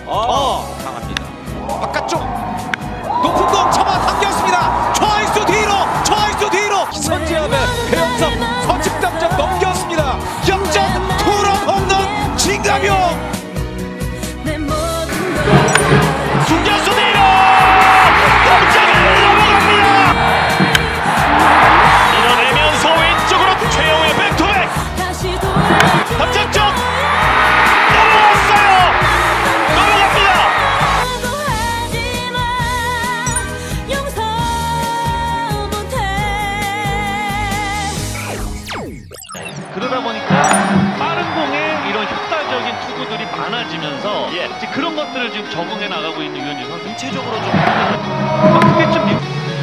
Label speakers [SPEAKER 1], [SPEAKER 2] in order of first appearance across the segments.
[SPEAKER 1] 강합니다.
[SPEAKER 2] 바깥쪽 높은 공 잡아당겼습니다. 좌익수 뒤로 선제압의 배영섭 좌측당장 넘겼습니다. 역전 투런 홈런 진가병.
[SPEAKER 3] 중견수 뒤로 깜짝을 넘어갑니다. 밀어내면서 왼쪽으로 최영우의 백투백. 깜짝 쪽 넘어갔어요. 넘어갑니다.
[SPEAKER 4] 그러다 보니까 빠른 공에 이런 효과적인 투구들이 많아지면서 이제 그런 것들을 지금 적응해 나가고 있는 유현진 선수.
[SPEAKER 3] 전체적으로 좀
[SPEAKER 4] 크게 좀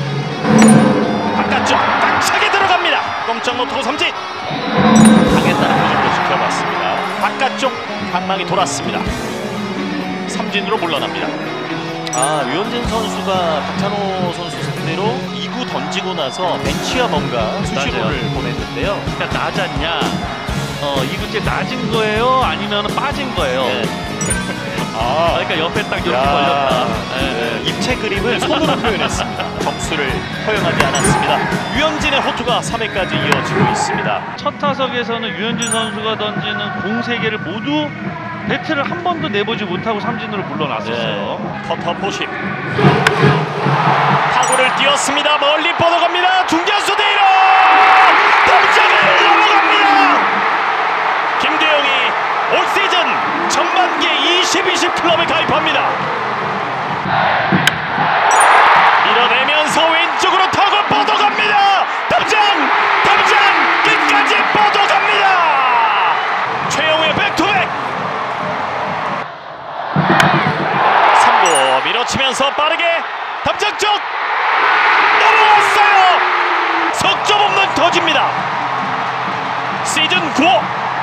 [SPEAKER 3] 바깥쪽 꽉 차게 들어갑니다. 꼼짝 못하고 삼진. 당했다는 표정으로 지켜봤습니다. 바깥쪽 방망이 돌았습니다. 삼진으로 물러납니다. 유현진 선수가 박찬호 선수 상대로 2구 던지고 나서 벤치와 뭔가 수시로를 보냈는데요.
[SPEAKER 4] 그러니까 낮았냐, 이구째 낮은 거예요, 아니면 빠진 거예요.
[SPEAKER 3] 네.
[SPEAKER 4] 그러니까 옆에 딱 이렇게 걸렸다.
[SPEAKER 3] 입체 그림을 손으로 표현했습니다. 점수를 허용하지 않았습니다. 유현진의 호투가 3회까지 이어지고 있습니다.
[SPEAKER 4] 첫 타석에서는 유현진 선수가 던지는 공 3개를 모두 배트를 한 번도 내보지 못하고 삼진으로 물러났었어요.
[SPEAKER 3] 커터 포심. 타구를 띄웠습니다. 멀리 뻗어갑니다. 중견수 뒤로 덤짝을 넘어갑니다. 김대영이 올 시즌 전반기 20-20 클럽에 가입합니다. 밀어내면서 왼쪽으로 타고 뻗어갑니다. 덤장 끝까지 뻗어갑니다. 최영우의 백투백. 3구 밀어치면서 빠르게 담장 쪽 넘어왔어요. 석점 홈런 터집니다. 시즌 9호.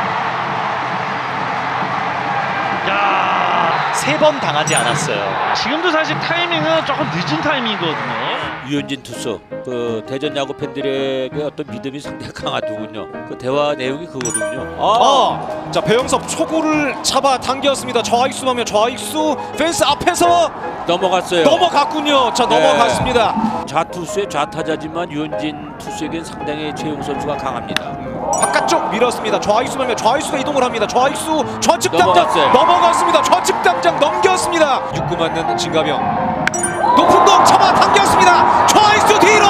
[SPEAKER 4] 야,
[SPEAKER 3] 3번 당하지 않았어요.
[SPEAKER 4] 지금도 사실 타이밍은 조금 늦은 타이밍이거든요.
[SPEAKER 1] 유현진 투수, 그 대전 야구 팬들에게 어떤 믿음이 상당히 강하더군요. 그 대화 내용이 그거거든요.
[SPEAKER 2] 자 배영섭 초구를 잡아당겼습니다. 좌익수하며 좌익수 펜스 앞에서
[SPEAKER 1] 넘어갔어요.
[SPEAKER 2] 넘어갔군요. 자 넘어갔습니다.
[SPEAKER 1] 좌투수의 좌타자지만 유현진 투수에겐 상당히 최용우 선수가 강합니다.
[SPEAKER 2] 바깥쪽 밀었습니다. 좌익수하며 좌익수가 이동을 합니다. 좌익수 좌측 당장
[SPEAKER 1] 넘어갔어요.
[SPEAKER 2] 넘어갔습니다. 좌측 당장 넘겼습니다. 6구 맞는 진가병 높은 공 잡아당겼습니다. 좌익수 뒤로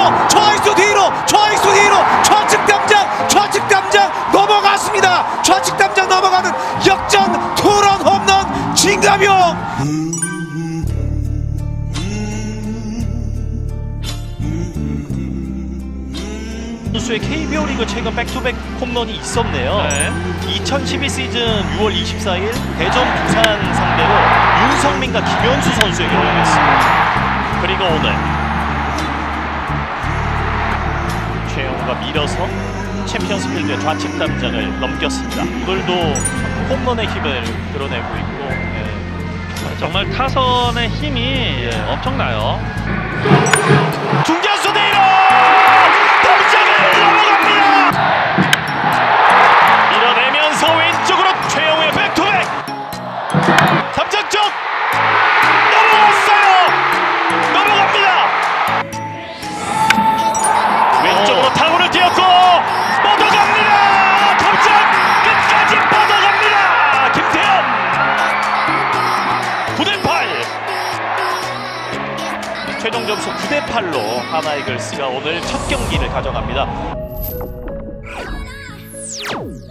[SPEAKER 2] 좌측 당장 넘어갔습니다. 좌측 당장 넘어가는 역전 투런 홈런 진가병.
[SPEAKER 3] 선수의 KBO 리그 최근 백투백 홈런이 있었네요. 2012 시즌 6월 24일 대전 부산 상대로 윤성민과 김현수 선수에게 허용했습니다. 그리고 오늘 최영우가 밀어서 챔피언스 필드의 좌측 담장을 넘겼습니다. 오늘도 홈런의 힘을 드러내고 있고
[SPEAKER 4] 정말 타선의 힘이 엄청나요.
[SPEAKER 3] 중견수 뒤로 넘어갑니다. 밀어내면서 왼쪽으로 최영우의 백투백. 담장 쪽 넘어갔어요. 넘어갑니다. 왼쪽으로 타구를 띄웠고 뻗어갑니다. 담장 끝까지 뻗어갑니다. 김태현 9대8. 최종 점수 9대8로 하나이글스가 오늘 첫 경기를 가져갑니다.